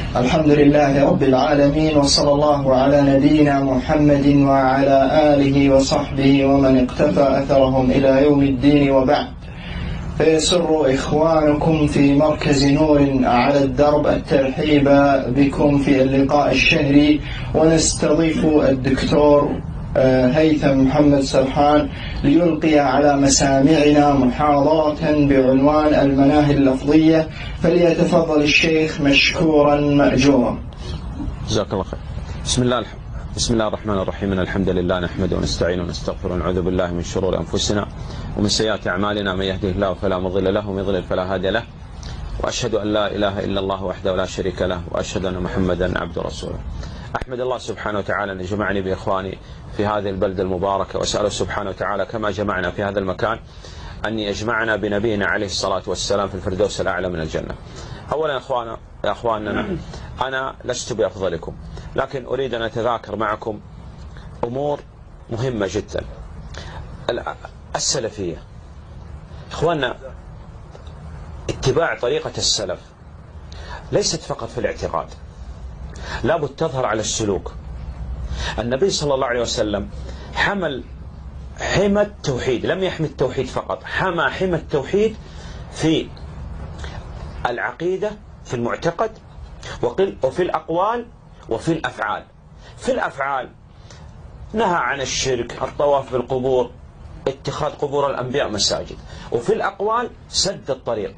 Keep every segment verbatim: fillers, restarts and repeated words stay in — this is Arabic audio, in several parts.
الحمد لله رب العالمين، وصلى الله على نبينا محمد وعلى آله وصحبه ومن اقتفى أثرهم إلى يوم الدين، وبعد. فيسر إخوانكم في مركز نور على الدرب الترحيب بكم في اللقاء الشهري، ونستضيف الدكتور هيثم محمد سرحان ليلقي على مسامعنا محاضرة بعنوان المناهي اللفظية، فليتفضل الشيخ مشكورا مأجورا. جزاك الله خير. بسم الله الحمد. بسم الله الرحمن الرحيم. إن الحمد لله نحمده ونستعينه ونستغفره ونعوذ بالله من شرور أنفسنا ومن سيئات أعمالنا، من يهده الله فلا مضل له ومن يضلل فلا هادي له، وأشهد أن لا إله إلا الله وحده لا شريك له، وأشهد أن محمدا عبده ورسوله. أحمد الله سبحانه وتعالى أن يجمعني بإخواني في هذه البلدة المباركة، وأسأله سبحانه وتعالى كما جمعنا في هذا المكان أن يجمعنا بنبينا عليه الصلاة والسلام في الفردوس الأعلى من الجنة. أولا يا أخوانا يا أخواننا، أنا لست بأفضلكم، لكن أريد أن أتذاكر معكم أمور مهمة جدا. السلفية إخواننا، اتباع طريقة السلف ليست فقط في الاعتقاد، لابد تظهر على السلوك. النبي صلى الله عليه وسلم حمل حمى التوحيد، لم يحمي التوحيد فقط، حمى حمى التوحيد في العقيدة، في المعتقد، وفي الأقوال وفي الأفعال. في الأفعال نهى عن الشرك، الطواف بالقبور، اتخاذ قبور الأنبياء مساجد. وفي الأقوال سد الطريق،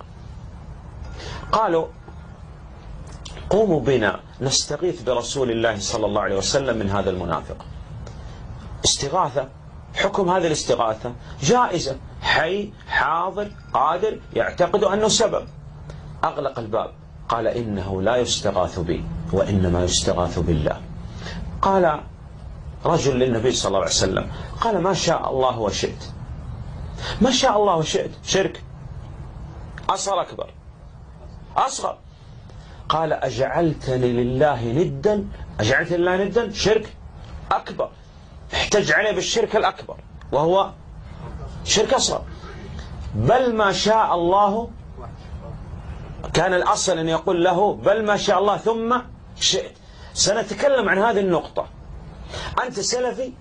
قالوا قوموا بنا نستغيث برسول الله صلى الله عليه وسلم من هذا المنافق. استغاثة، حكم هذه الاستغاثة جائزة، حي حاضر قادر يعتقد أنه سبب. أغلق الباب، قال إنه لا يستغاث بي وإنما يستغاث بالله. قال رجل للنبي صلى الله عليه وسلم، قال ما شاء الله وشئت. ما شاء الله وشئت شرك أصغر أكبر أصغر. قال أجعلتني لله ندا، أجعلت لله ندا شرك أكبر، احتج عليه بالشرك الأكبر وهو شرك أصغر. بل ما شاء الله، كان الأصل أن يقول له بل ما شاء الله ثم شئت. سنتكلم عن هذه النقطة. أنت سلفي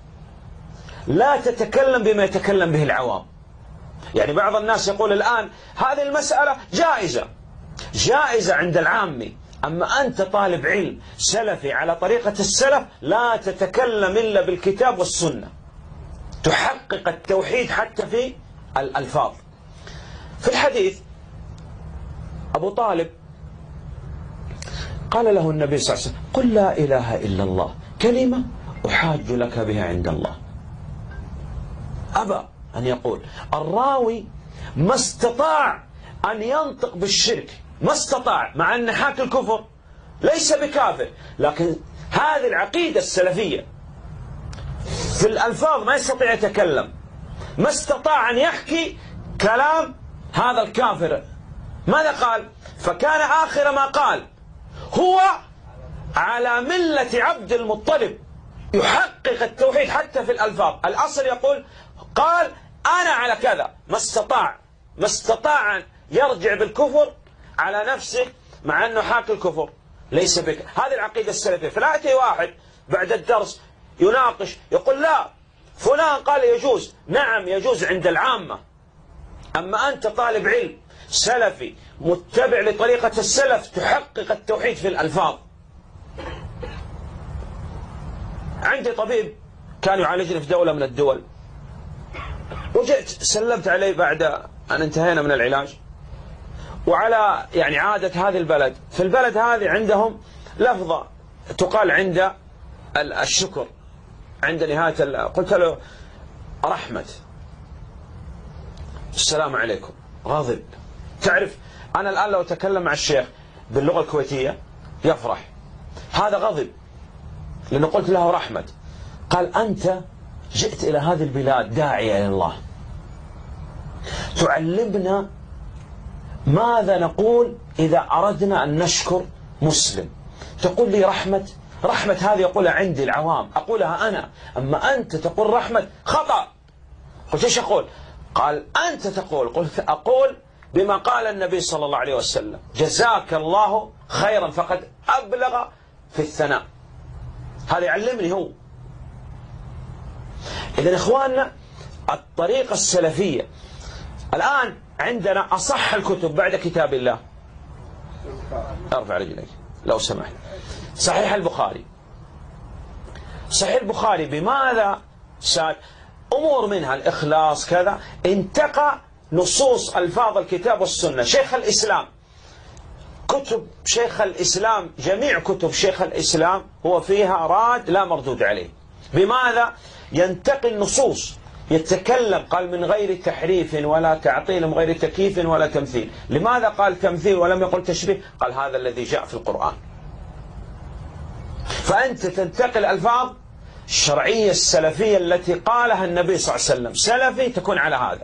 لا تتكلم بما يتكلم به العوام. يعني بعض الناس يقول الآن هذه المسألة جائزة جائزة عند العامي، أما أنت طالب علم سلفي على طريقة السلف لا تتكلم إلا بالكتاب والسنة، تحقق التوحيد حتى في الألفاظ. في الحديث أبو طالب قال له النبي صلى الله عليه وسلم قل لا إله إلا الله كلمة أحاج لك بها عند الله. أبى أن يقول. الراوي ما استطاع أن ينطق بالشرك، ما استطاع، مع أن حاكي الكفر ليس بكافر، لكن هذه العقيدة السلفية في الألفاظ ما يستطيع يتكلم، ما استطاع أن يحكي كلام هذا الكافر. ماذا قال؟ فكان آخر ما قال هو على ملة عبد المطلب، يحقق التوحيد حتى في الألفاظ. الأصل يقول قال أنا على كذا، ما استطاع ما استطاع أن يرجع بالكفر على نفسه مع أنه حاكي الكفر ليس بك. هذه العقيدة السلفية. فلا يأتي واحد بعد الدرس يناقش يقول لا فلان قال يجوز. نعم يجوز عند العامة، أما أنت طالب علم سلفي متبع لطريقة السلف تحقق التوحيد في الألفاظ. عندي طبيب كان يعالجني في دولة من الدول، وجئت سلمت عليه بعد أن انتهينا من العلاج، وعلى يعني عادة هذه البلد، في البلد هذه عندهم لفظة تقال عند الشكر، عند نهاية. قلت له رحمة، السلام عليكم، غاضب. تعرف أنا الآن لو أتكلم مع الشيخ باللغة الكويتية يفرح، هذا غضب لأنه قلت له رحمة. قال أنت جئت إلى هذه البلاد داعية إلى الله، تعلمنا ماذا نقول إذا أردنا أن نشكر مسلم. تقول لي رحمة، رحمة هذه يقولها عندي العوام، أقولها أنا، أما أنت تقول رحمة خطأ. قلت إيش أقول؟ قال أنت تقول. قلت أقول بما قال النبي صلى الله عليه وسلم جزاك الله خيرا فقد أبلغ في الثناء. هذا يعلمني هو. إذن إخواننا الطريقة السلفية الآن عندنا أصح الكتب بعد كتاب الله. ارفع رجليك لو سمحت. صحيح البخاري. صحيح البخاري بماذا ساد؟ أمور منها الإخلاص كذا، انتقى نصوص ألفاظ الكتاب والسنة. شيخ الإسلام، كتب شيخ الإسلام، جميع كتب شيخ الإسلام هو فيها راد لا مردود عليه. بماذا؟ ينتقي النصوص، يتكلم، قال من غير تحريف ولا تعطيل، من غير تكييف ولا تمثيل. لماذا قال تمثيل ولم يقل تشبيه؟ قال هذا الذي جاء في القرآن. فأنت تنتقي الألفاظ الشرعية السلفية التي قالها النبي صلى الله عليه وسلم، سلفي تكون على هذا.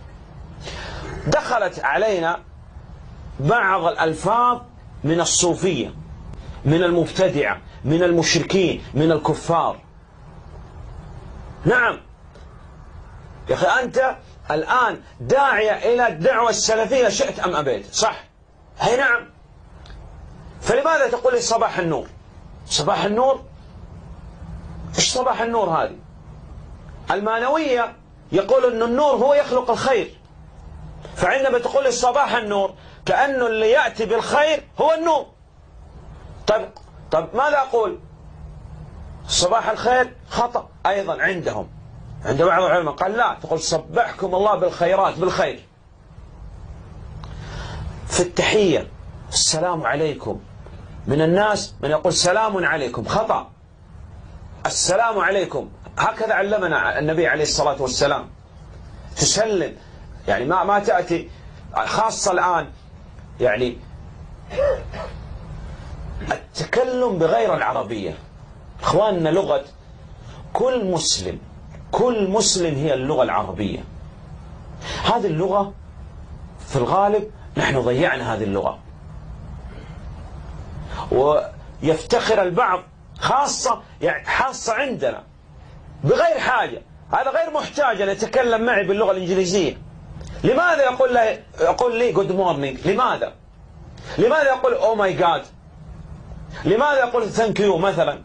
دخلت علينا بعض الألفاظ من الصوفية، من المبتدعة، من المشركين، من الكفار. نعم يا أخي، أنت الآن داعية إلى الدعوة السلفية شئت أم أبيت، صح؟ هي نعم. فلماذا تقول لي صباح النور؟ صباح النور؟ إيش صباح النور هذه؟ المانوية يقول أن النور هو يخلق الخير، فعندما تقول لي صباح النور كأنه اللي يأتي بالخير هو النور. طيب طيب ماذا أقول؟ صباح الخير خطأ أيضا عندهم، عند بعض العلماء قال لا، تقول صبحكم الله بالخيرات، بالخير. في التحية السلام عليكم، من الناس من يقول سلام عليكم، خطأ. السلام عليكم هكذا علمنا النبي عليه الصلاة والسلام، تسلم، يعني ما ما تأتي، خاصة الآن يعني التكلم بغير العربية. إخواننا لغة كل مسلم، كل مسلم هي اللغة العربية. هذه اللغة في الغالب نحن ضيعنا هذه اللغة، ويفتخر البعض خاصة يعني حاصة عندنا بغير حاجة، هذا غير محتاج أن يتكلم معي باللغة الإنجليزية. لماذا يقول له يقول لي good morning؟ لماذا؟ لماذا يقول oh my god؟ لماذا يقول thank you مثلا؟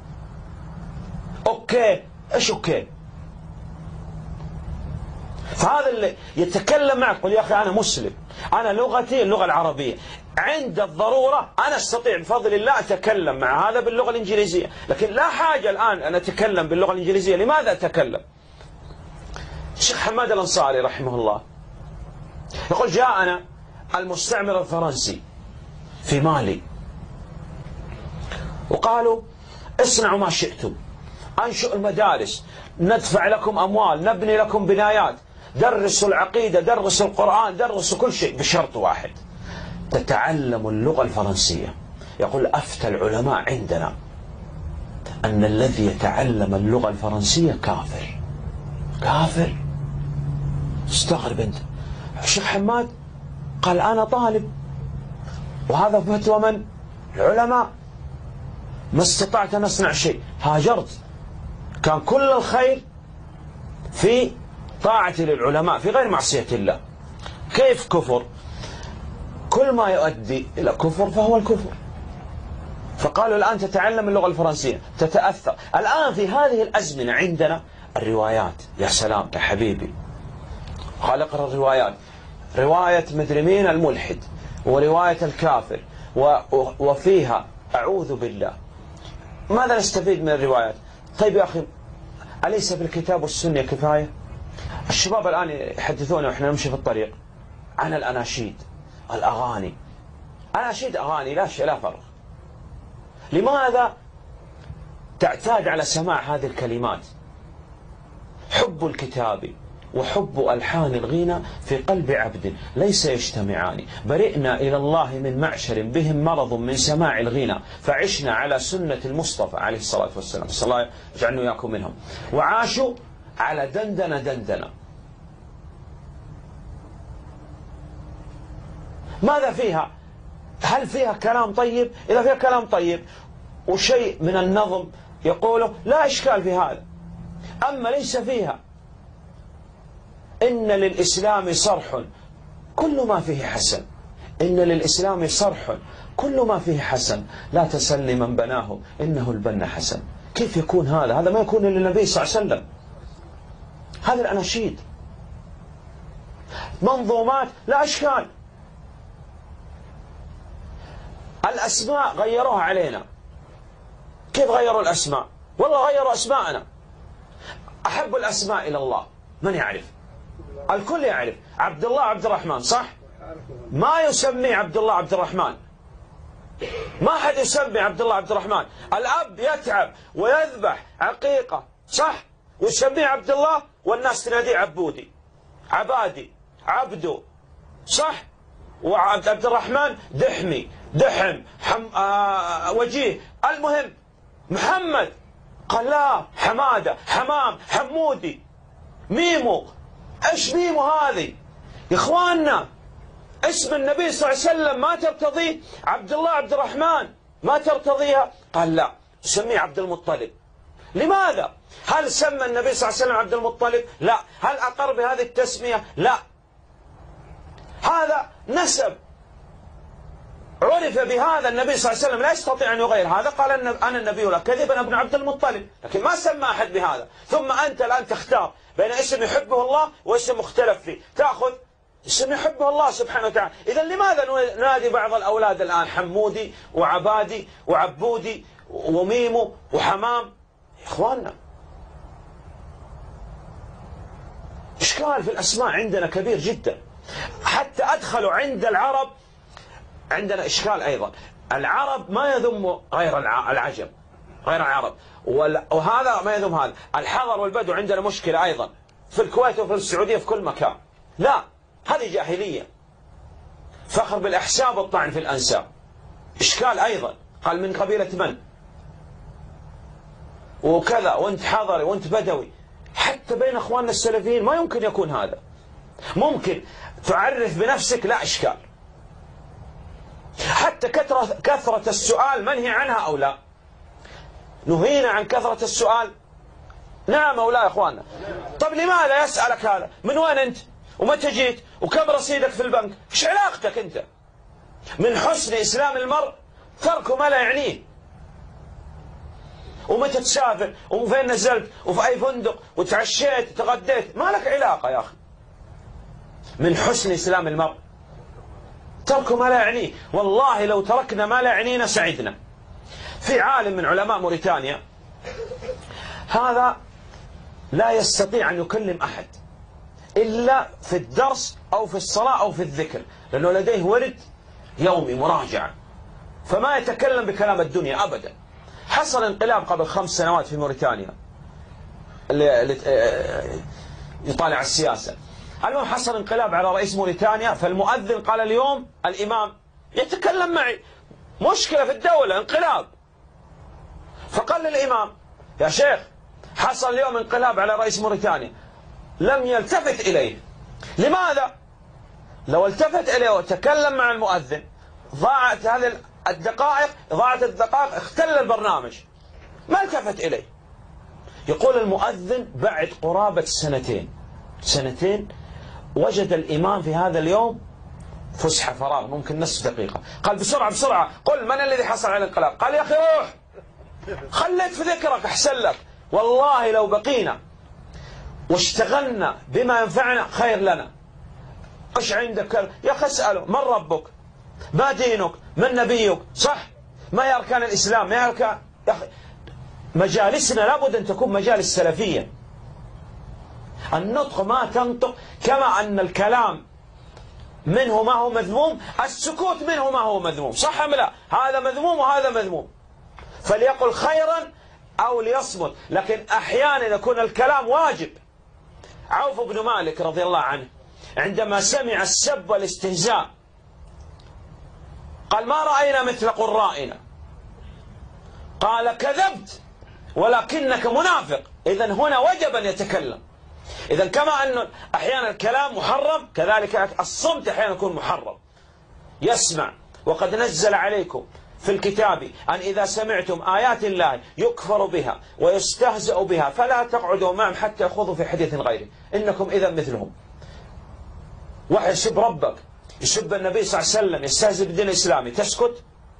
اوكي، ايش اوكي؟ فهذا اللي يتكلم معك يقول يا اخي انا مسلم، انا لغتي اللغة العربية، عند الضرورة أنا أستطيع بفضل الله أتكلم مع هذا باللغة الإنجليزية، لكن لا حاجة الآن أن أتكلم باللغة الإنجليزية. لماذا أتكلم؟ الشيخ حماد الأنصاري رحمه الله يقول جاءنا المستعمر الفرنسي في مالي وقالوا اصنعوا ما شئتم، أنشئوا المدارس، ندفع لكم أموال، نبني لكم بنايات، درسوا العقيدة، درسوا القرآن، درسوا كل شيء بشرط واحد، تتعلم اللغة الفرنسية. يقول أفتى العلماء عندنا أن الذي يتعلم اللغة الفرنسية كافر. كافر؟ استغرب أنت. الشيخ حماد قال أنا طالب، وهذا فتوى من؟ العلماء، ما استطعت أن أصنع شيء، هاجرت. كان كل الخير في طاعتي للعلماء في غير معصية الله. كيف كفر؟ كل ما يؤدي إلى كفر فهو الكفر. فقالوا الآن تتعلم اللغة الفرنسية، تتأثر. الآن في هذه الأزمنة عندنا الروايات، يا سلام يا حبيبي، قال اقرأ الروايات، رواية مدري مين الملحد، ورواية الكافر، وفيها أعوذ بالله. ماذا نستفيد من الروايات؟ طيب يا أخي أليس بالكتاب والسنة كفاية؟ الشباب الآن يحدثونا وإحنا نمشي في الطريق عن الأناشيد، الأغاني، أناشيد أغاني لا شيء لا فرق. لماذا تعتاد على سماع هذه الكلمات؟ حب الكتاب وحب ألحان الغنى في قلب عبد ليس يجتمعان، برئنا إلى الله من معشر بهم مرض من سماع الغنى، فعشنا على سنة المصطفى عليه الصلاة والسلام، صلى الله يجعلنا وياكم منهم، وعاشوا على دندنة دندنة. ماذا فيها؟ هل فيها كلام طيب؟ إذا فيها كلام طيب وشيء من النظم يقوله لا إشكال في هذا، أما ليس فيها إن للإسلام صرح كل ما فيه حسن، إن للإسلام صرح كل ما فيه حسن، لا تسلني من بناه إنه البن حسن. كيف يكون هذا؟ هذا ما يكون للنبي صلى الله عليه وسلم. هذه الأناشيد منظومات لا أشكال. الأسماء غيروها علينا. كيف غيروا الأسماء؟ والله غيروا أسماءنا. أحب الأسماء إلى الله من يعرف؟ الكل يعرف. عبد الله عبد الرحمن، صح؟ ما يسمي عبد الله عبد الرحمن، ما حد يسمي عبد الله عبد الرحمن. الأب يتعب ويذبح عقيقة، صح؟ ويسميه عبد الله والناس تناديه عبودي، عبادي، عبدو، صح؟ وعبد عبد الرحمن دحمي، دحم، حم آه وجيه، المهم محمد، قال لا، حمادة، حمام، حمودي، ميمو. ايش ميمو هذه يا اخواننا؟ اسم النبي صلى الله عليه وسلم ما ترتضيه؟ عبد الله عبد الرحمن ما ترتضيها؟ قال لا، سميه عبد المطلب. لماذا؟ هل سمى النبي صلى الله عليه وسلم عبد المطلب؟ لا. هل أقر بهذه التسمية؟ لا. هذا نسب عرف بهذا النبي صلى الله عليه وسلم، لا يستطيع أن يغير هذا. قال أنا النبي لا كذب، أنا ابن عبد المطلب، لكن ما سمى أحد بهذا. ثم أنت الآن تختار بين اسم يحبه الله واسم مختلف فيه، تأخذ اسم يحبه الله سبحانه وتعالى. إذا لماذا ننادي بعض الأولاد الآن حمودي وعبادي وعبودي وميمو وحمام؟ يا إخواننا، إشكال في الأسماء عندنا كبير جدا. حتى أدخلوا عند العرب عندنا إشكال أيضا. العرب ما يذم غير العجم، غير العرب، وهذا ما يذم هذا. الحضر والبدو عندنا مشكلة أيضا في الكويت وفي السعودية في كل مكان. لا، هذه جاهلية، فخر بالأحساب والطعن في الأنساب. إشكال أيضا، قال من قبيلة من وكذا، وانت حضري وانت بدوي. حتى بين أخواننا السلفيين ما يمكن يكون هذا. ممكن تعرف بنفسك، لا إشكال. حتى كثرة كثرة السؤال منهي عنها أو لا؟ نهينا عن كثرة السؤال، نعم أو لا يا أخواننا؟ طب لماذا يسألك هذا؟ من وين أنت؟ ومتى جيت؟ وكم رصيدك في البنك؟ إيش علاقتك أنت؟ من حسن إسلام المرء ترك ما لا يعنيه. ومتى تسافر؟ وفين نزلت؟ وفي أي فندق؟ وتعشيت؟ تغديت؟ ما لك علاقة يا أخي. من حسن إسلام المرء ترك ما لا يعنيه. والله لو تركنا ما لا يعنينا سعدنا. في عالم من علماء موريتانيا، هذا لا يستطيع أن يكلم أحد إلا في الدرس أو في الصلاة أو في الذكر، لأنه لديه ورد يومي مراجعة، فما يتكلم بكلام الدنيا أبدا. حصل انقلاب قبل خمس سنوات في موريتانيا اللي يطالع السياسة. المهم حصل انقلاب على رئيس موريتانيا، فالمؤذن قال اليوم الإمام يتكلم معي، مشكلة في الدولة، انقلاب. فقال للإمام يا شيخ حصل اليوم انقلاب على رئيس موريتانيا. لم يلتفت إليه. لماذا؟ لو التفت إليه وتكلم مع المؤذن ضاعت هذه الدقائق، ضاعت الدقائق، اختل البرنامج. ما التفت إليه. يقول المؤذن بعد قرابة سنتين سنتين وجد الإمام في هذا اليوم فسحة فراغ ممكن نصف دقيقة. قال بسرعة بسرعة قل من الذي حصل على الانقلاب؟ قال يا أخي روح خليك في ذكرك أحسن لك. والله لو بقينا واشتغلنا بما ينفعنا خير لنا. ايش عندك يا أخي؟ اسأله من ربك؟ ما دينك؟ من نبيك؟ صح؟ ما هي أركان الإسلام؟ ما هي أركان؟ يا أخي مجالسنا لابد أن تكون مجالس سلفية. النطق ما تنطق، كما أن الكلام منه ما هو مذموم، السكوت منه ما هو مذموم، صح أم لا؟ هذا مذموم وهذا مذموم، فليقل خيرا أو ليصمت. لكن أحيانا يكون الكلام واجب. عوف بن مالك رضي الله عنه عندما سمع السب والاستهزاء قال ما رأينا مثل قرائنا. قال كذبت ولكنك منافق. إذن هنا وجب أن يتكلم. إذن كما أن أحيانا الكلام محرم، كذلك الصمت أحيانا يكون محرم. يسمع. وقد نزل عليكم في الكتاب أن إذا سمعتم آيات الله يكفر بها ويستهزأ بها فلا تقعدوا معهم حتى يخوضوا في حديث غيره إنكم إذا مثلهم. واحد يسب ربك، يسب النبي صلى الله عليه وسلم، يستهزئ بالدين الإسلامي، تسكت؟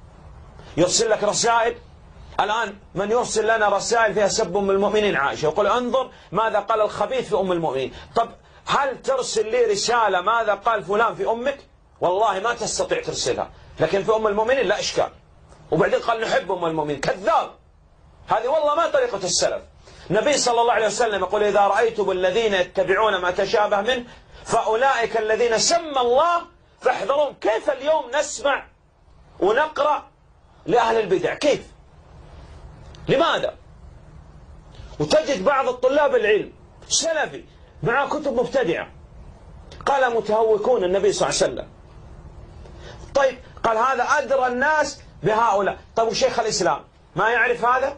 يرسل لك رسائل. الآن من يرسل لنا رسائل فيها سب أم المؤمنين عائشة، يقول انظر ماذا قال الخبيث في أم المؤمنين. طب هل ترسل لي رسالة ماذا قال فلان في أمك؟ والله ما تستطيع ترسلها، لكن في أم المؤمنين لا إشكال. وبعدين قال نحب أم المؤمنين، كذاب. هذه والله ما طريقة السلف. النبي صلى الله عليه وسلم يقول إذا رأيتم الذين يتبعون ما تشابه منه فأولئك الذين سمى الله فاحذرهم. كيف اليوم نسمع ونقرأ لأهل البدع؟ كيف؟ لماذا؟ وتجد بعض الطلاب العلم سلفي مع كتب مبتدعة، قال متهوكون النبي صلى الله عليه وسلم. طيب قال هذا أدرى الناس بهؤلاء. طيب وشيخ الإسلام ما يعرف هذا؟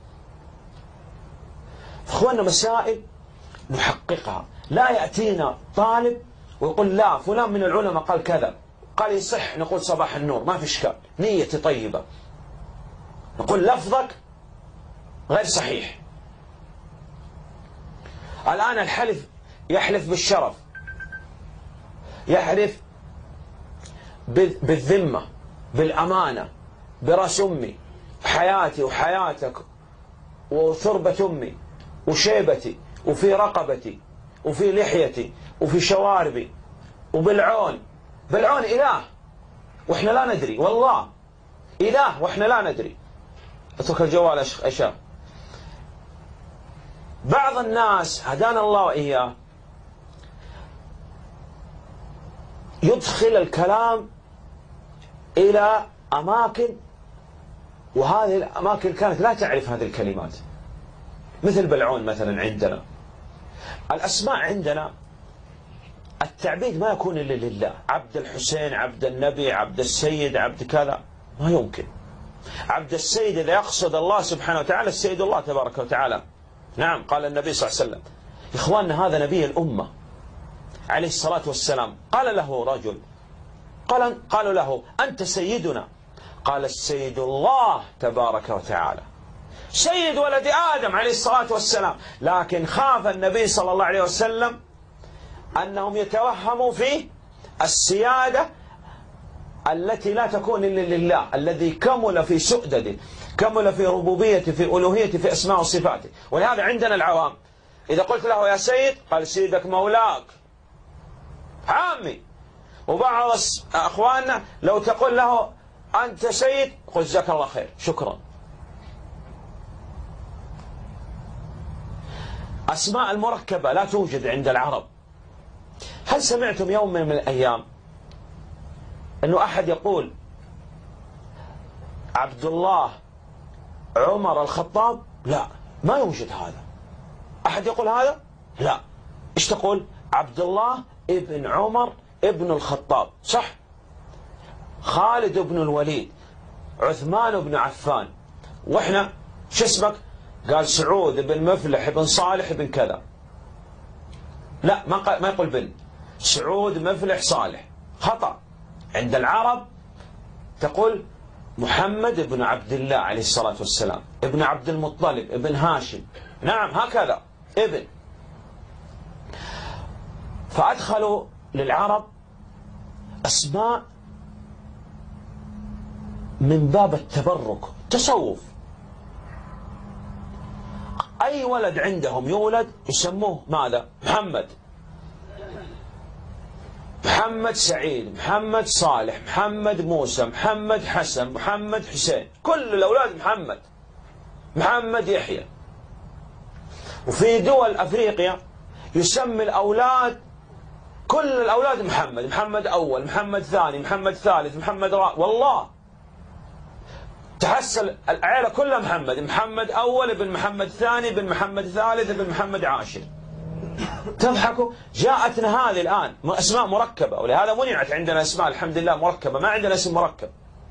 أخوانا مسائل نحققها. لا يأتينا طالب ويقول لا فلان من العلماء قال كذا، قال يصح، نقول صباح النور ما في إشكال، نيتي طيبة. نقول لفظك غير صحيح. الآن الحلف يحلف بالشرف، يحلف بالذمة، بالأمانة، برأس أمي، حياتي وحياتك وثربة أمي وشيبتي وفي رقبتي وفي لحيتي وفي شواربي وبالعون. بالعون إله وإحنا لا ندري، والله إله وإحنا لا ندري. اترك الجوال أشياء. بعض الناس هدانا الله وإياه يدخل الكلام إلى أماكن، وهذه الأماكن كانت لا تعرف هذه الكلمات. مثل بلعون مثلا عندنا، الأسماء عندنا التعبيد ما يكون إلا لله. عبد الحسين، عبد النبي، عبد السيد، عبد كذا، ما يمكن. عبد السيد إذا يقصد الله سبحانه وتعالى السيد الله تبارك وتعالى. نعم قال النبي صلى الله عليه وسلم إخواننا هذا نبي الأمة عليه الصلاة والسلام. قال له رجل، قال قالوا له أنت سيدنا، قال السيد الله تبارك وتعالى، سيد ولد آدم عليه الصلاة والسلام. لكن خاف النبي صلى الله عليه وسلم أنهم يتوهموا في السيادة التي لا تكون إلا لله، الذي كمل في سؤدده، كمل في ربوبيته، في ألوهيته، في أسماء وصفاته. ولهذا عندنا العوام إذا قلت له يا سيد قال سيدك مولاك عامي. وبعض أخواننا لو تقول له أنت سيد قل جزاك الله خير شكرا. أسماء المركبة لا توجد عند العرب. هل سمعتم يوم من الأيام أنه أحد يقول عبد الله عمر الخطاب؟ لا، ما يوجد هذا. أحد يقول هذا؟ لا. إيش تقول؟ عبد الله ابن عمر ابن الخطاب، صح؟ خالد بن الوليد، عثمان بن عفان، وإحنا شو اسمك؟ قال سعود بن مفلح بن صالح بن كذا. لا، ما ما يقول بن. سعود مفلح صالح، خطأ. عند العرب تقول محمد بن عبد الله عليه الصلاة والسلام، ابن عبد المطلب، ابن هاشم، نعم هكذا ابن. فأدخلوا للعرب أسماء من باب التبرك، تصوف. أي ولد عندهم يولد يسموه ماذا؟ محمد، محمد سعيد، محمد صالح، محمد موسى، محمد حسن، محمد حسين، كل الأولاد محمد، محمد يحيى. وفي دول أفريقيا يسمي الأولاد، كل الأولاد محمد، محمد أول، محمد ثاني، محمد ثالث، محمد رابع. والله تحصل العائلة كلها محمد، محمد أول ابن محمد ثاني ابن محمد ثالث ابن محمد عاشر. تضحكوا؟ جاءتنا هذه الآن أسماء مركبة، ولهذا منعت عندنا أسماء الحمد لله مركبة، ما عندنا اسم مركب.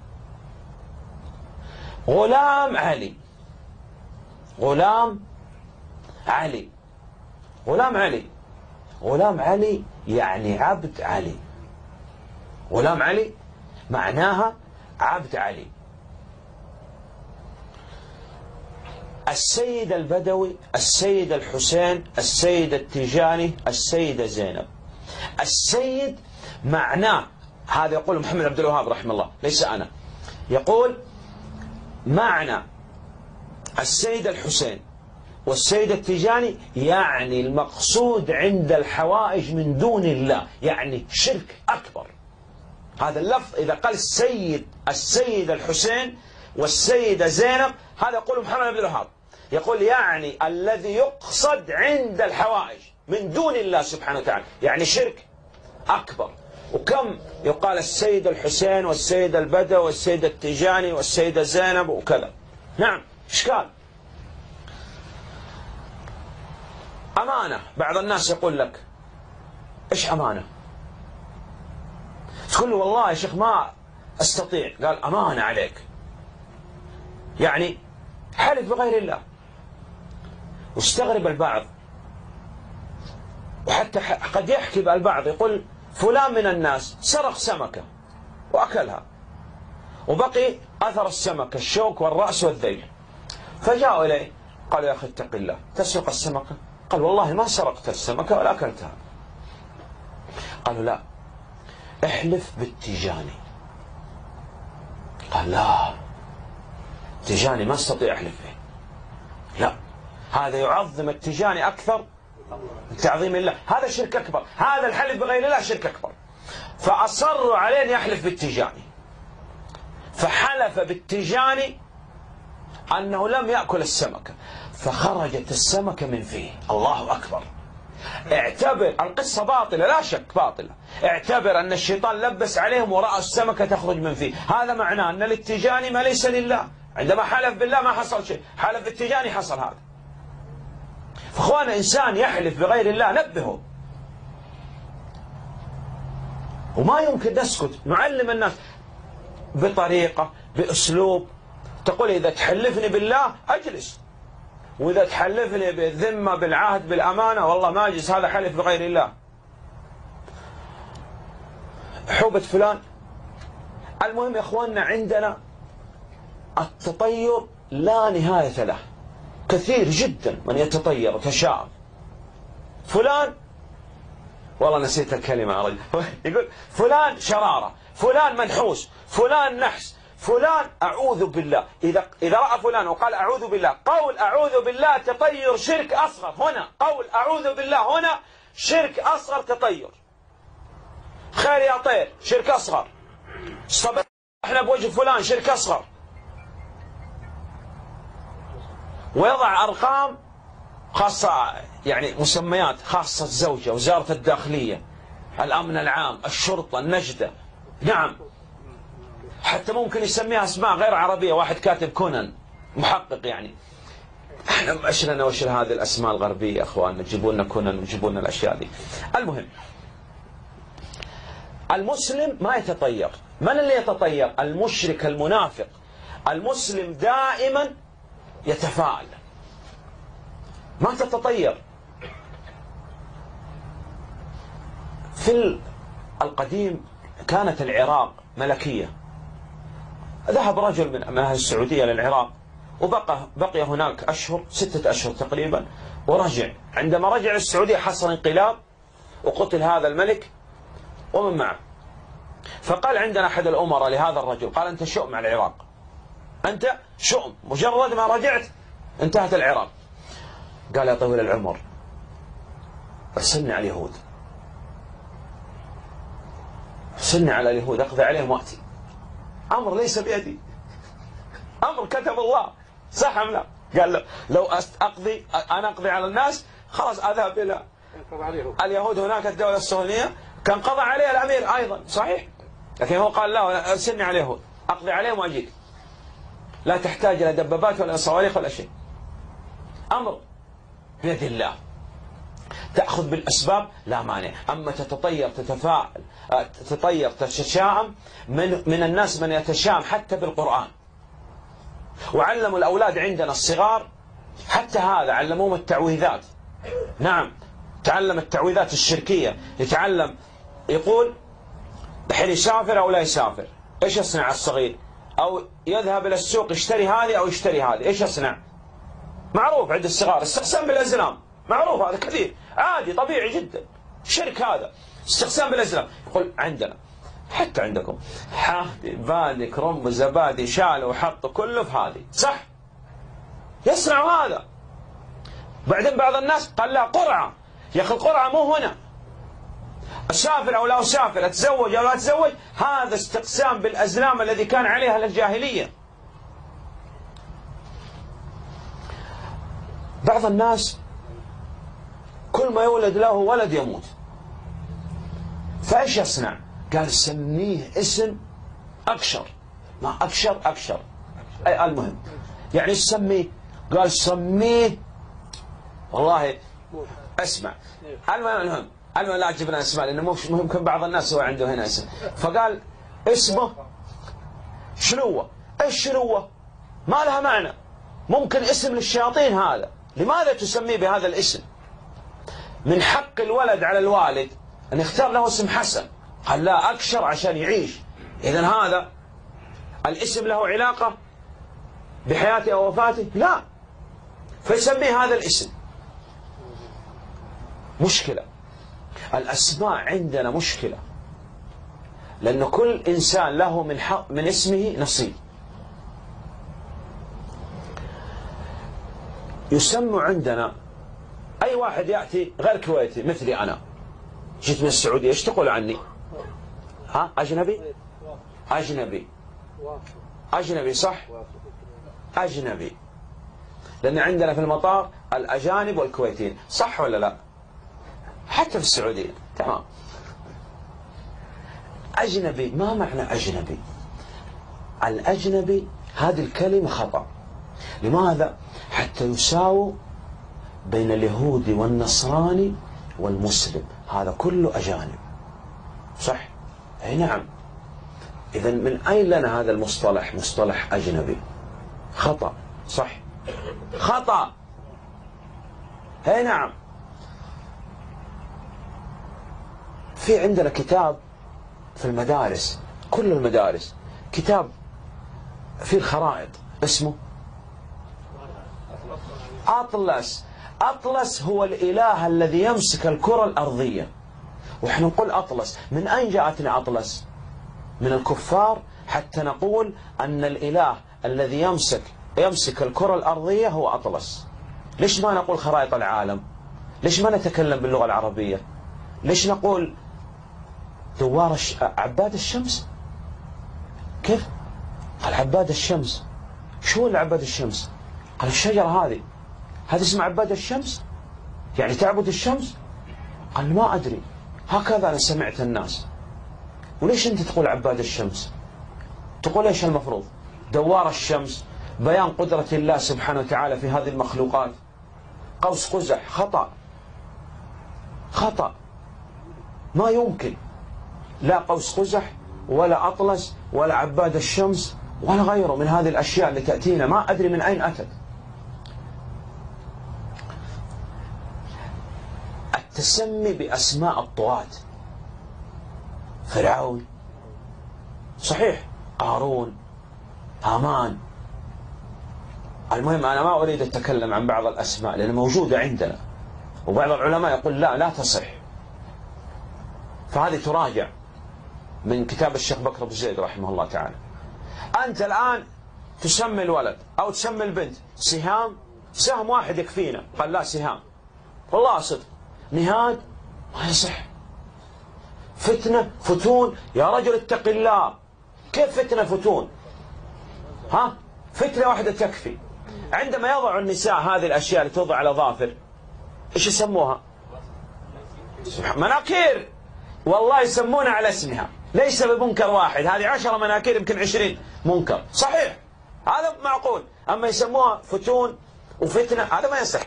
غلام علي، غلام علي، غلام علي، غلام علي يعني عبد علي. غلام علي معناها عبد علي. السيد البدوي، السيد الحسين، السيد التيجاني، السيدة زينب. السيد معناه، هذا يقول محمد عبد الوهاب رحمه الله، ليس أنا، يقول معنى السيد الحسين والسيد التجاني يعني المقصود عند الحوائج من دون الله، يعني شرك أكبر. هذا اللفظ إذا قال السيد السيد الحسين والسيدة زينب، هذا يقول محمد بن الوهاب، يقول يعني الذي يقصد عند الحوائج من دون الله سبحانه وتعالى، يعني شرك أكبر. وكم يقال السيد الحسين والسيد البدوي والسيد التجاني والسيدة زينب وكذا. نعم، إشكال. أمانة، بعض الناس يقول لك إيش أمانة؟ تقول له والله يا شيخ ما أستطيع. قال أمانة عليك، يعني حلف بغير الله. واستغرب البعض، وحتى قد يحكي البعض يقول فلان من الناس سرق سمكة وأكلها وبقي أثر السمكة الشوك والرأس والذيل، فجاءوا إليه قالوا يا أخي اتق الله، تسرق السمكة؟ قال والله ما سرقت السمكة ولا أكلتها. قالوا لا، احلف بالتجاني. قال لا، التجاني ما استطيع احلف به. لا، هذا يعظم التجاني أكثر من تعظيم الله، هذا شرك أكبر، هذا الحلف بغير الله شرك أكبر. فأصروا عليه أن يحلف بالتجاني، فحلف بالتجاني أنه لم يأكل السمكة، فخرجت السمكة من فيه. الله أكبر. اعتبر القصة باطلة، لا شك باطلة، اعتبر أن الشيطان لبس عليهم ورأى السمكة تخرج من فيه. هذا معناه أن الاتجاني ما ليس لله. عندما حلف بالله ما حصل شيء، حلف بالتجاني حصل هذا. فأخوانا، إنسان يحلف بغير الله نبهه، وما يمكن نسكت، نعلم الناس بطريقة بأسلوب. تقول إذا تحلفني بالله أجلس، وإذا تحلفني بالذمة بالعهد بالأمانة والله ما أجلس، هذا حلف بغير الله. حوبة فلان. المهم يا أخواننا، عندنا التطير لا نهاية له، كثير جدا من يتطير وتشاءم. فلان والله نسيت الكلمة يا رجل، يقول فلان شرارة، فلان منحوس، فلان نحس، فلان أعوذ بالله. إذا إذا رأى فلان وقال أعوذ بالله، قول أعوذ بالله تطير شرك أصغر. هنا قول أعوذ بالله هنا شرك أصغر، تطير. خير يا طير شرك أصغر، احنا بوجه فلان شرك أصغر. ويضع أرقام خاصة، يعني مسميات خاصة الزوجة، وزارة الداخلية، الأمن العام، الشرطة، النجدة. نعم، حتى ممكن يسميها أسماء غير عربية. واحد كاتب كونان، محقق يعني. احنا مأشرنا وشر هذه الأسماء الغربية يا أخواننا، جيبوا لنا كونان وجيبوا لنا الأشياء دي. المهم، المسلم ما يتطير. من اللي يتطير؟ المشرك المنافق. المسلم دائما يتفاعل، ما تتطير. في القديم كانت العراق ملكية. ذهب رجل من أهل السعودية للعراق وبقى بقي هناك أشهر، ستة أشهر تقريبا، ورجع. عندما رجع السعودية حصل انقلاب وقتل هذا الملك ومن معه. فقال عندنا أحد الأمراء لهذا الرجل، قال أنت شؤم على العراق، أنت شؤم، مجرد ما رجعت انتهت العراق. قال يا طويل العمر ارسلني على اليهود، ارسلني على اليهود أقضي عليهم وأتي. أمر ليس بيدي، أمر كتب الله، صح أم لا؟ قال له لو أقضي أنا أقضي على الناس خلاص أذهب إلى اليهود، هناك الدولة الصهيونية كان قضى عليها الأمير أيضا، صحيح، لكن هو قال لا، ارسلني على اليهود أقضي عليهم وأجيك، لا تحتاج إلى دبابات ولا صواريخ ولا شيء. أمر بيد الله، تأخذ بالأسباب لا مانع. أما تتطير تتفاعل تتطير تتشائم، من, من الناس من يتشائم حتى بالقرآن. وعلموا الأولاد عندنا الصغار حتى هذا، علموهم التعويذات. نعم، تعلم التعويذات الشركية، يتعلم يقول الحين يسافر أو لا يسافر، إيش يصنع الصغير؟ أو يذهب إلى السوق يشتري هذه أو يشتري هذه، إيش يصنع؟ معروف عند الصغار استقسام بالأزلام، معروف هذا كثير، عادي طبيعي جدا. شرك هذا، استقسام بالأزلام. يقول عندنا حتى عندكم حادي بادي كرنب زبادي شالوا وحطوا كله في هذه، صح؟ يصنعوا هذا. بعدين بعض الناس قال لا قرعة، يا أخي القرعة مو هنا، أسافر أو لا أسافر، أتزوج أو لا أتزوج، هذا استقسام بالأزلام الذي كان عليها الجاهلية. بعض الناس كل ما يولد له ولد يموت، فايش يصنع؟ قال سميه اسم أكشر، ما أكشر أكشر أي المهم يعني سميه، قال سميه والله اسمع المهم المهم المهم لا جبنا اسماء لأنه ممكن بعض الناس هو عنده هنا اسم، فقال اسمه شنوة. ايش شنوة؟ ما لها معنى، ممكن اسم للشياطين هذا، لماذا تسميه بهذا الاسم؟ من حق الولد على الوالد أن يختار له اسم حسن، قال لا أكشر عشان يعيش، إذن هذا الاسم له علاقة بحياته أو وفاته؟ لا، فيسميه هذا الاسم. مشكلة الأسماء عندنا مشكلة، لأن كل إنسان له من حق من اسمه نصيب. يسمى عندنا أي واحد يأتي غير كويتي مثلي أنا، جيت من السعودية، إيش تقول عني؟ ها أجنبي؟ أجنبي أجنبي صح؟ أجنبي، لأن عندنا في المطار الأجانب والكويتيين، صح ولا لا؟ حتى في السعودية تمام. أجنبي ما معنى أجنبي؟ الأجنبي هذه الكلمة خطأ. لماذا؟ حتى يساووا بين اليهودي والنصراني والمسلم، هذا كله أجانب، صح؟ أي نعم. إذن من أين لنا هذا المصطلح مصطلح أجنبي؟ خطأ، صح؟ خطأ. أي نعم. في عندنا كتاب في المدارس، كل المدارس، كتاب في الخرائط اسمه أطلس. أطلس هو الإله الذي يمسك الكرة الأرضية، وإحنا نقول أطلس. من أين جاءتنا أطلس؟ من الكفار، حتى نقول أن الإله الذي يمسك يمسك الكرة الأرضية هو أطلس. ليش ما نقول خرائط العالم؟ ليش ما نتكلم باللغة العربية؟ ليش نقول دوار الش... عباد الشمس؟ كيف؟ قال عباد الشمس. شو اللي عباد الشمس؟ قال الشجرة هذه، هذا اسمه عباد الشمس؟ يعني تعبد الشمس؟ قال ما أدري، هكذا أنا سمعت الناس. وليش أنت تقول عباد الشمس؟ تقول إيش المفروض؟ دوار الشمس، بيان قدرة الله سبحانه وتعالى في هذه المخلوقات. قوس قزح، خطأ خطأ، ما يمكن. لا قوس قزح ولا أطلس ولا عباد الشمس ولا غيره من هذه الأشياء اللي تأتينا، ما أدري من أين أتت. التسمي بأسماء الطغاة، فرعون، صحيح، قارون، هامان. المهم أنا ما أريد أتكلم عن بعض الأسماء لأنها موجودة عندنا، وبعض العلماء يقول لا لا تصح، فهذه تراجع من كتاب الشيخ بكر أبو زيد رحمه الله تعالى. أنت الآن تسمي الولد أو تسمي البنت سهام، سهم واحد يكفينا، قال لا سهام، والله صدق. نهاد ما يصح. فتنة، فتون، يا رجل اتق الله، كيف فتنة فتون؟ ها؟ فتنة واحدة تكفي. عندما يضع النساء هذه الأشياء اللي توضع على ظافر، إيش يسموها؟ مناكير، والله يسمونها على اسمها، ليس بمنكر واحد، هذه عشرة مناكير يمكن عشرين منكر، صحيح، هذا معقول. أما يسموها فتون وفتنة، هذا ما يصح.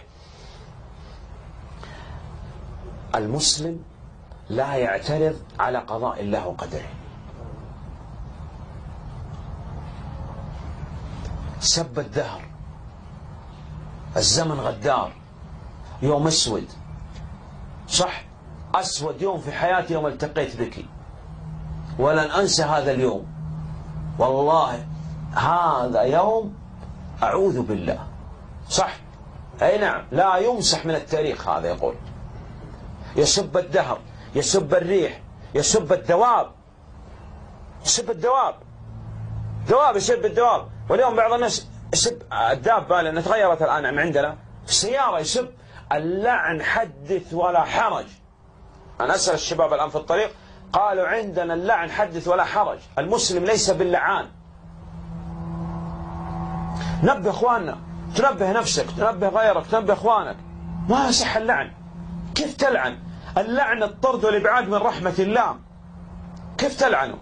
المسلم لا يعترض على قضاء الله وقدره. سب الدهر، الزمن غدار، يوم اسود، صح، أسود يوم في حياتي يوم التقيت بك، ولن أنسى هذا اليوم، والله هذا يوم أعوذ بالله، صح، أي نعم، لا يمسح من التاريخ هذا. يقول يسب الدهر، يسب الريح، يسب الدواب، يسب الدواب، دواب يسب الدواب. واليوم بعض الناس يسب الدابة لأن تغيرت الآن عندنا في السيارة، يسب. اللعن حدث ولا حرج. أنا أسأل الشباب الآن في الطريق قالوا عندنا اللعن حدث ولا حرج، المسلم ليس باللعان. نبه إخواننا، تنبه نفسك، تنبه غيرك، تنبه إخوانك. ما يصح اللعن. كيف تلعن؟ اللعن الطرد والإبعاد من رحمة الله. كيف تلعنه؟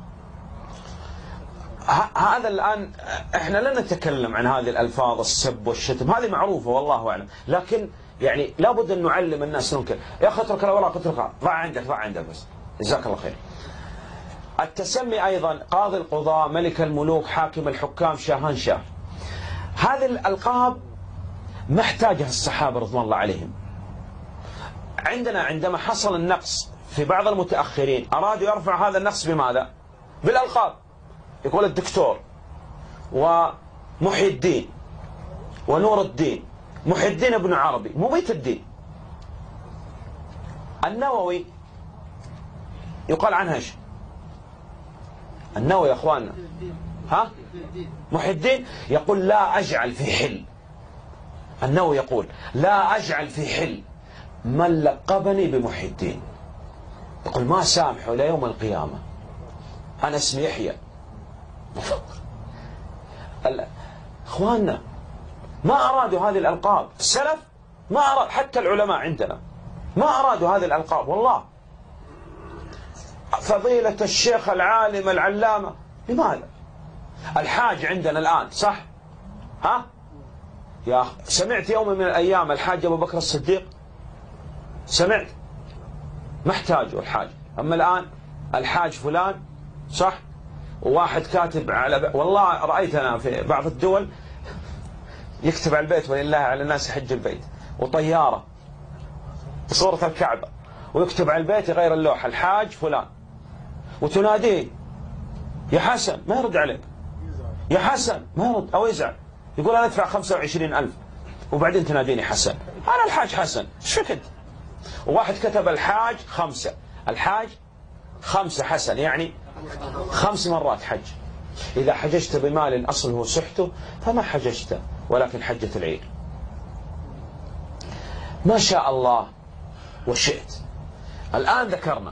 هذا الآن احنا لا نتكلم عن هذه الألفاظ السب والشتم، هذه معروفة والله أعلم، لكن يعني لابد أن نعلم الناس ننكر. يا أخي اترك الأوراق، اتركها، ضع عندك، ضع عندك بس، جزاك الله خير. التسمي أيضا قاضي القضاء، ملك الملوك، حاكم الحكام، شاهان شاه، هذه الألقاب ما احتاجها الصحابة رضوان الله عليهم. عندنا عندما حصل النقص في بعض المتأخرين أرادوا يرفع هذا النقص بماذا؟ بالألقاب. يقول الدكتور ومحي الدين ونور الدين، محي الدين ابن عربي، مميت الدين. النووي يقال عنها ايش؟ النووي يا اخواننا ها؟ محي الدين يقول لا أجعل في حل. النووي يقول لا أجعل في حل من لقبني بمحي الدين. يقول ما سامحه ليوم القيامة، أنا اسمي يحيى. اخواننا ما ارادوا هذه الالقاب، السلف ما اراد، حتى العلماء عندنا ما ارادوا هذه الالقاب والله. فضيلة الشيخ العالم العلامة، لماذا؟ الحاج عندنا الان صح؟ ها؟ يا أخ سمعت يوم من الايام الحاج ابو بكر الصديق؟ سمعت؟ ما احتاجوا الحاج. اما الان الحاج فلان صح؟ وواحد كاتب على، والله رأيت أنا في بعض الدول يكتب على البيت ولله على الناس حج البيت، وطيارة بصورة الكعبة، ويكتب على البيت غير اللوحة الحاج فلان، وتناديه يا حسن ما يرد عليك، يا حسن ما يرد، أو يزعل يقول أنا أدفع خمسة وعشرين ألف وبعدين تناديني حسن. أنا الحاج حسن، ايش فيك أنت؟ وواحد كتب الحاج خمسة، الحاج خمسة حسن، يعني خمس مرات حج. إذا حججت بمال أصله سحته فما حججت ولكن حجة العير. ما شاء الله وشئت. الآن ذكرنا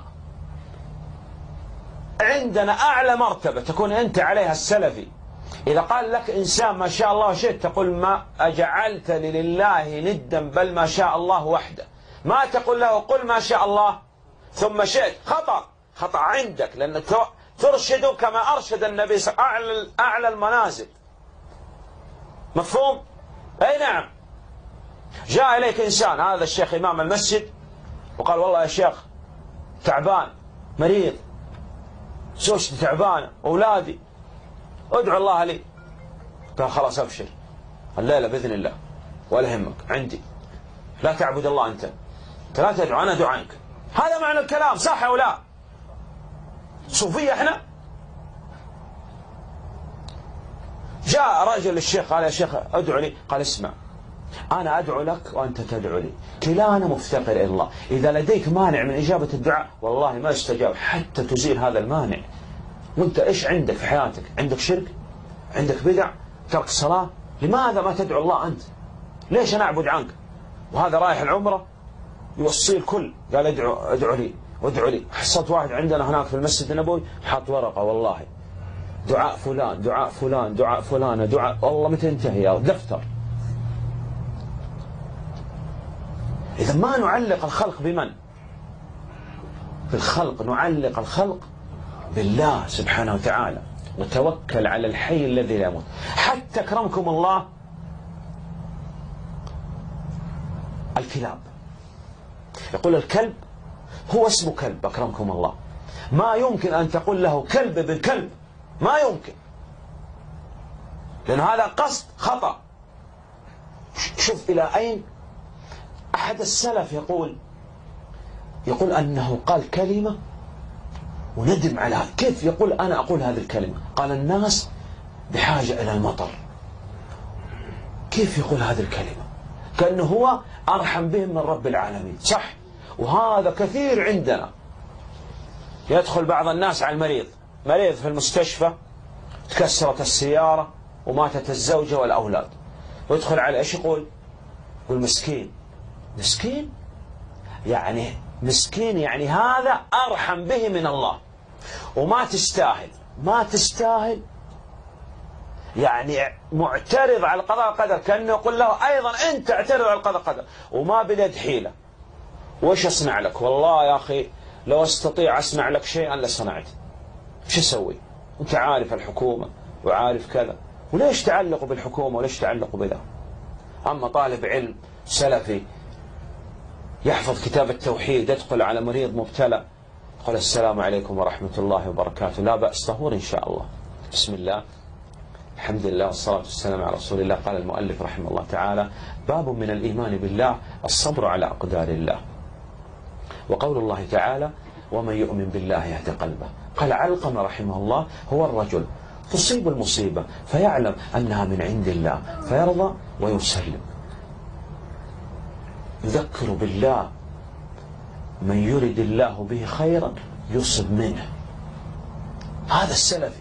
عندنا أعلى مرتبة تكون أنت عليها السلفي. إذا قال لك إنسان ما شاء الله وشئت تقول ما أجعلتني لله ندا بل ما شاء الله وحده. ما تقول له قل ما شاء الله ثم شئت، خطأ، خطأ عندك، لأن ترشد كما أرشد النبي صلى الله عليه وسلم أعلى أعلى المنازل. مفهوم؟ أي نعم. جاء إليك إنسان، هذا الشيخ إمام المسجد، وقال والله يا شيخ تعبان مريض، زوجتي تعبانة، أولادي، ادعو الله لي. قال خلاص أبشر الليلة بإذن الله ولا يهمك عندي، لا تعبد الله أنت، أنت لا تدعو أنا أدعو عنك. هذا معنى الكلام، صح أو لا؟ صوفية احنا. جاء رجل للشيخ قال يا شيخ ادعو لي، قال اسمع أنا أدعو لك وأنت تدعو لي، كلانا مفتقر إلى الله، إذا لديك مانع من إجابة الدعاء والله ما يستجاب حتى تزيل هذا المانع. وأنت إيش عندك في حياتك؟ عندك شرك؟ عندك بدع؟ ترك الصلاة؟ لماذا ما تدعو الله أنت؟ ليش أنا أعبد عنك؟ وهذا رايح العمرة يوصي الكل، قال ادعو ادعو لي وادعو لي. حصلت واحد عندنا هناك في المسجد النبوي حاط ورقة والله دعاء فلان دعاء فلان دعاء فلانة دعاء، والله متى ينتهي يا دفتر. إذا ما نعلق الخلق بمن؟ في الخلق، نعلق الخلق بالله سبحانه وتعالى، وتوكل على الحي الذي لا يموت. حتى أكرمكم الله الكلاب، يقول الكلب هو اسم كلب أكرمكم الله، ما يمكن أن تقول له كلب ابن كلب، ما يمكن، لأن هذا قصد خطأ. شوف إلى أين. أحد السلف يقول يقول أنه قال كلمة وندم على هذا. كيف يقول أنا أقول هذه الكلمة؟ قال الناس بحاجة إلى المطر. كيف يقول هذه الكلمة؟ كأنه هو أرحم بهم من رب العالمين. صح، وهذا كثير عندنا. يدخل بعض الناس على المريض مريض في المستشفى، تكسرت السيارة وماتت الزوجة والأولاد، ويدخل على إيش يقول؟ يقول مسكين. مسكين يعني مسكين يعني هذا أرحم به من الله، وما تستاهل، ما تستاهل، يعني معترض على القضاء والقدر، كأنه يقول له أيضا أنت اعترض على القضاء والقدر، وما بلد حيلة. وش أصنع لك؟ والله يا أخي لو أستطيع أصنع لك شيئا لصنعت. وش أسوي؟ أنت عارف الحكومة وعارف كذا، وليش تعلقوا بالحكومة وليش تعلقوا بذا؟ أما طالب علم سلفي يحفظ كتاب التوحيد، يدخل على مريض مبتلى، قل السلام عليكم ورحمة الله وبركاته، لا بأس، طهور إن شاء الله، بسم الله، الحمد لله والصلاة والسلام على رسول الله. قال المؤلف رحمه الله تعالى: باب من الإيمان بالله الصبر على أقدار الله. وقول الله تعالى: ومن يؤمن بالله يهدي قلبه. قال علقمة رحمه الله: هو الرجل تصيب المصيبة فيعلم أنها من عند الله فيرضى ويسلم، يذكر بالله من يرد الله به خيرا يصب منه. هذا السلفي.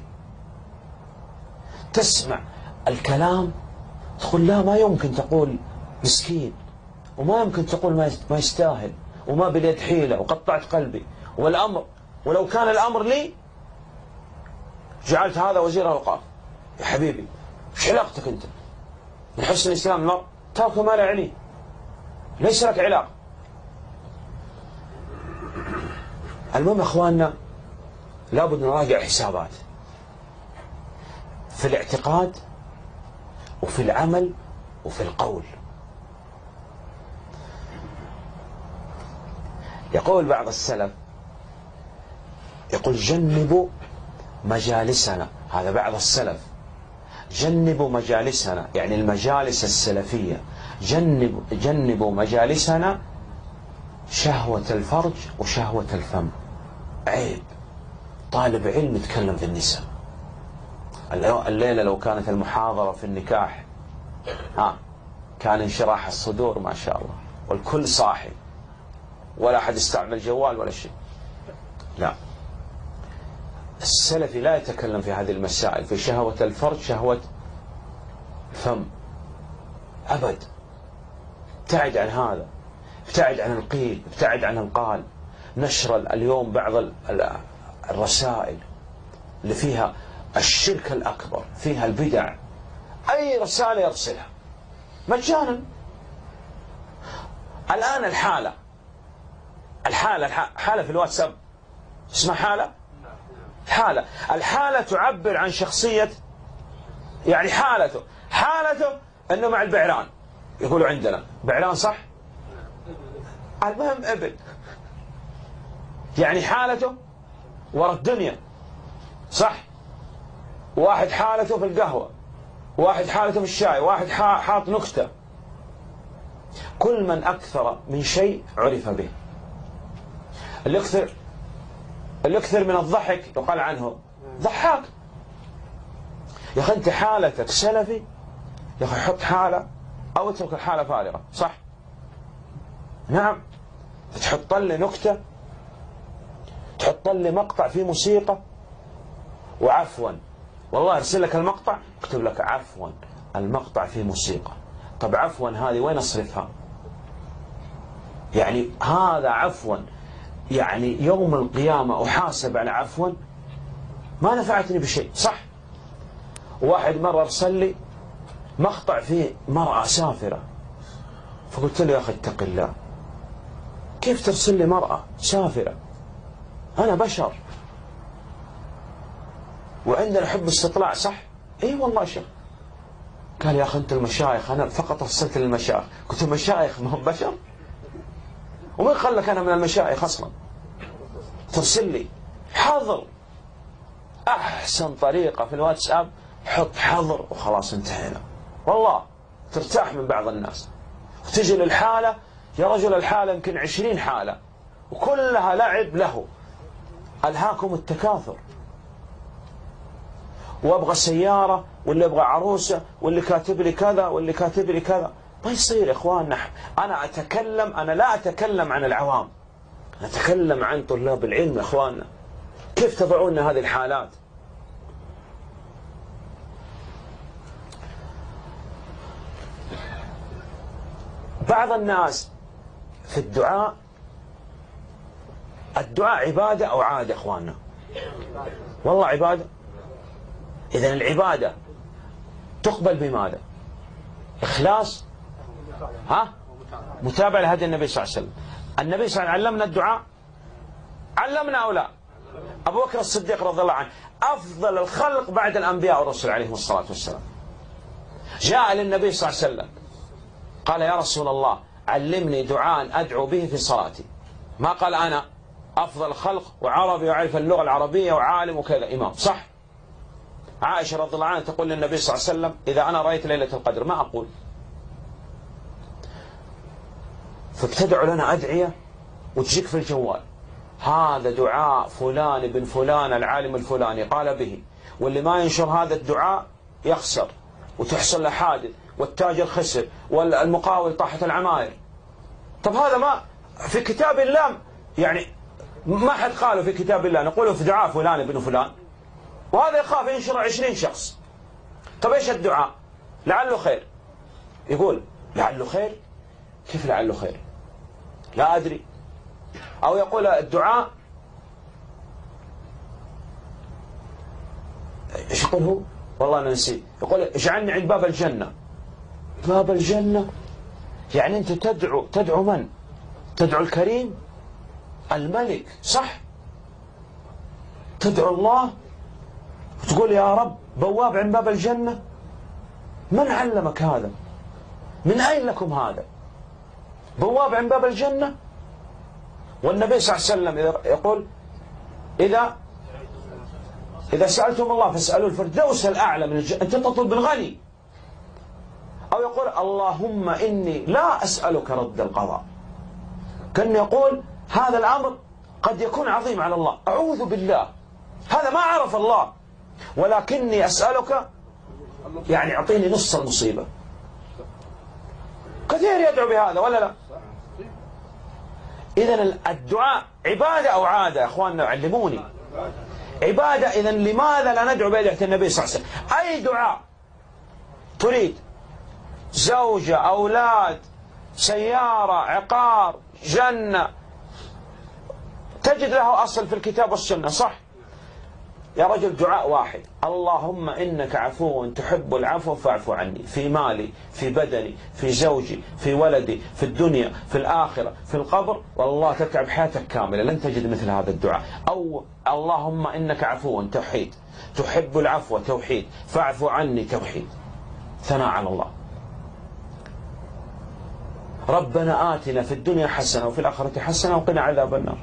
تسمع الكلام تقول لا، ما يمكن تقول مسكين، وما يمكن تقول ما يستاهل، وما بليد حيلة، وقطعت قلبي، والأمر ولو كان الأمر لي جعلت هذا وزير الأوقاف. يا حبيبي ايش علاقتك أنت؟ من حسن الإسلام المرء ترك ما لا يعنيه، ليس لك علاقة. المهم يا أخواننا، لابد نراجع حسابات في الاعتقاد وفي العمل وفي القول. يقول بعض السلف، يقول جنبوا مجالسنا، هذا بعض السلف، جنبوا مجالسنا يعني المجالس السلفية، جنبوا جنبوا مجالسنا شهوة الفرج وشهوة الفم. عيب طالب علم يتكلم في النساء. الليلة لو كانت المحاضرة في النكاح، ها كان انشراح الصدور ما شاء الله، والكل صاحي، ولا أحد يستعمل جوال ولا شيء. لا، السلفي لا يتكلم في هذه المسائل، في شهوة الفرج شهوة الفم أبد. ابتعد عن هذا، ابتعد عن القيل، ابتعد عن القال. نشر اليوم بعض الرسائل اللي فيها الشرك الأكبر، فيها البدع، أي رسالة يرسلها مجانا. الآن الحالة الحالة حالة في الواتساب اسمها حالة حالة الحالة تعبر عن شخصية، يعني حالته حالته أنه مع البعران، يقولوا عندنا بعران صح؟ المهم ابن، يعني حالته ورا الدنيا صح؟ واحد حالته في القهوة، واحد حالته في الشاي، واحد حاط نكتة. كل من أكثر من شيء عرف به. اللي يكثر اللي يكثر من الضحك يقال عنه ضحاك. يا أخي أنت حالتك سلفي، يا أخي حط حالة أو اترك الحالة فارغة صح؟ نعم، تحط لي نكتة، تحط لي مقطع فيه موسيقى، وعفوا والله ارسل لك المقطع اكتب لك عفوا المقطع فيه موسيقى. طب عفوا هذه وين اصرفها؟ يعني هذا عفوا يعني يوم القيامة أحاسب على عفوا، ما نفعتني بشيء صح؟ واحد مرة ارسل لي مقطع فيه مرأة سافرة، فقلت له يا أخي اتق الله، كيف ترسل لي مرأة سافرة؟ أنا بشر وعندنا حب استطلاع صح؟ اي والله شيخ. قال يا أخي أنت المشايخ، أنا فقط أرسلت للمشايخ. قلت المشايخ ما هم بشر؟ ومن قال لك أنا من المشايخ أصلا؟ ترسل لي حظر. أحسن طريقة في الواتساب حط حظر وخلاص انتهينا. والله ترتاح من بعض الناس. وتجي للحالة، يا رجل الحالة يمكن عشرين حالة وكلها لعب له، ألهاكم التكاثر، وابغى سيارة، واللي ابغى عروسة، واللي كاتب لي كذا، واللي كاتب لي كذا. ما يصير يا اخواننا. انا اتكلم، انا لا اتكلم عن العوام، أنا اتكلم عن طلاب العلم يا اخواننا. كيف تضعون هذه الحالات؟ بعض الناس في الدعاء، الدعاء عبادة أو عادة إخواننا؟ والله عبادة. إذن العبادة تقبل بماذا؟ إخلاص، ها؟ متابعة لهدي النبي صلى الله عليه وسلم. النبي صلى الله عليه وسلم علمنا الدعاء، علمنا أو لا؟ أبو بكر الصديق رضي الله عنه أفضل الخلق بعد الأنبياء والرسل عليهم الصلاة والسلام، جاء للنبي صلى الله عليه وسلم قال يا رسول الله علمني دعاء أدعو به في صلاتي. ما قال أنا أفضل الخلق وعربي وعرف اللغة العربية وعالم وكذا إمام، صح؟ عائشة رضي الله عنها تقول للنبي صلى الله عليه وسلم إذا أنا رأيت ليلة القدر ما أقول. فابتدعوا لنا أدعية وتجيك في الجوال، هذا دعاء فلان بن فلان العالم الفلاني قال به، واللي ما ينشر هذا الدعاء يخسر وتحصل له حادث والتاجر خسر والمقاول طاحت العماير. طب هذا ما في كتاب الله، يعني ما حد قاله في كتاب الله، نقوله في دعاء فلان بن فلان، وهذا يخاف ينشر عشرين شخص. طب ايش الدعاء؟ لعله خير. يقول لعله خير؟ كيف لعله خير؟ لا أدري. أو يقول الدعاء ايش يقول هو؟ والله أنا نسيت. يقول اجعلني عند باب الجنة. باب الجنة؟ يعني أنت تدعو تدعو من؟ تدعو الكريم الملك، صح؟ تدعو الله وتقول يا رب بواب عند باب الجنة؟ من علمك هذا؟ من أين لكم هذا؟ بواب عند باب الجنة؟ والنبي صلى الله عليه وسلم يقول إذا إذا سألتم الله فاسألوا الفردوس الأعلى من الجنة. أنت تطلب الغني. أو يقول اللهم إني لا أسألك رد القضاء، كان يقول هذا الأمر قد يكون عظيم على الله، أعوذ بالله هذا ما عرف الله، ولكني أسألك يعني أعطيني نص المصيبة. كثير يدعو بهذا ولا لا؟ إذن الدعاء عبادة أو عادة يا أخواننا؟ علموني. عبادة. إذن لماذا لا ندعو بأدعية النبي صلى الله عليه وسلم؟ أي دعاء تريد، زوجة، أولاد، سيارة، عقار، جنة، تجد له أصل في الكتاب والسنة، صح؟ يا رجل دعاء واحد، اللهم إنك عفو تحب العفو فاعف عني، في مالي، في بدني، في زوجي، في ولدي، في الدنيا، في الآخرة، في القبر، والله تتعب حياتك كاملة لن تجد مثل هذا الدعاء. أو اللهم إنك عفو توحيد، تحب العفو توحيد، فاعف عني توحيد، ثناء على الله. ربنا آتنا في الدنيا حسنة وفي الآخرة حسنة وقنا عذاب النار.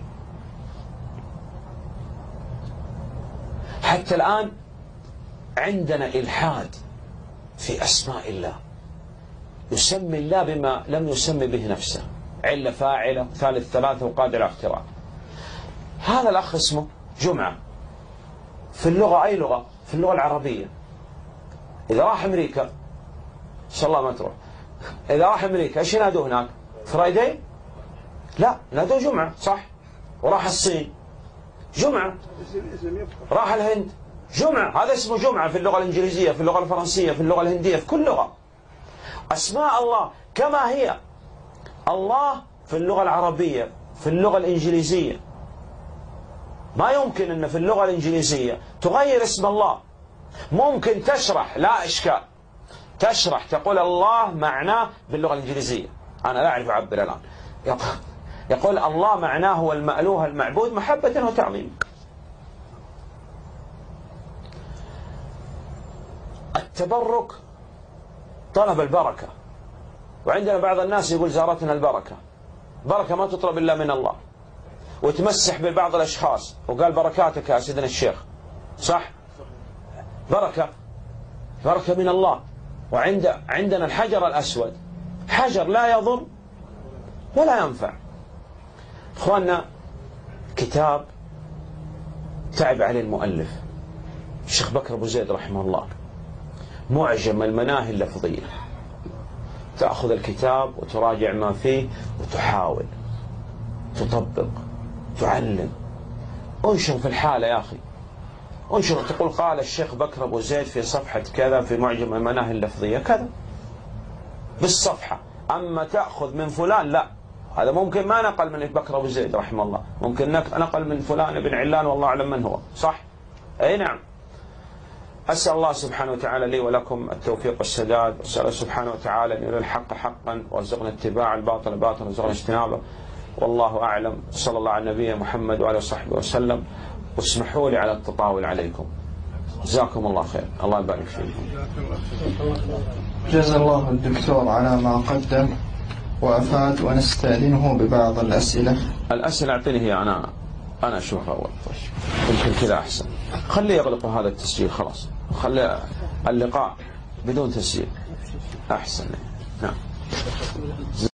حتى الآن عندنا إلحاد في أسماء الله، يسمي الله بما لم يسمي به نفسه، علة فاعلة ثالث ثلاثة وقادر على اختراع. هذا الأخ اسمه جمعة، في اللغة أي لغة؟ في اللغة العربية. إذا راح أمريكا إن شاء الله ما تروح، إذا راح أمريكا إيش ينادوه هناك؟ فرايداي؟ لا، نادوه جمعة، صح؟ وراح الصين جمعة، راح الهند جمعة، هذا اسمه جمعة في اللغة الإنجليزية، في اللغة الفرنسية، في اللغة الهندية، في كل لغة. أسماء الله كما هي الله في اللغة العربية، في اللغة الإنجليزية. ما يمكن أن في اللغة الإنجليزية تغير اسم الله. ممكن تشرح، لا إشكال، تشرح تقول الله معناه باللغة الإنجليزية، أنا لا أعرف أعبر الآن، يقول الله معناه هو المألوه المعبود محبة وتعظيم. التبرك طلب البركة، وعندنا بعض الناس يقول زارتنا البركة. بركة ما تطلب إلا من الله، وتمسح ببعض الأشخاص وقال بركاتك يا سيدنا الشيخ، صح؟ بركة بركة من الله. وعند عندنا الحجر الأسود، حجر لا يضر ولا ينفع. إخواننا كتاب تعب عليه المؤلف الشيخ بكر أبو زيد رحمه الله، معجم المناهي اللفظية. تأخذ الكتاب وتراجع ما فيه وتحاول تطبق، تعلم، انشر في الحالة يا أخي، انشر تقول قال الشيخ بكر أبو زيد في صفحة كذا في معجم المناهي اللفظية كذا بالصفحة. أما تأخذ من فلان لا، هذا ممكن ما نقل من بكر أبو زيد رحمه الله، ممكن نقل من فلان بن علان والله أعلم من هو، صح؟ أي نعم. أسأل الله سبحانه وتعالى لي ولكم التوفيق والسداد، وأسأل سبحانه وتعالى أن يرى الحق حقا وارزقنا اتباع الباطل باطلا وارزقنا اجتنابه، والله أعلم. صلى الله على نبينا محمد وعلى وصحبه وسلم. واسمحوا لي على التطاول عليكم، جزاكم الله خير، الله يبارك فيكم. جزا الله الدكتور على ما قدم وأفاد، ونستأذنه ببعض الأسئلة. الأسئلة أعطيني هي، أنا أنا أشوفها أول، يمكن كذا أحسن. خلي يغلقوا هذا التسجيل خلاص، خلي اللقاء بدون تسجيل أحسن. نعم.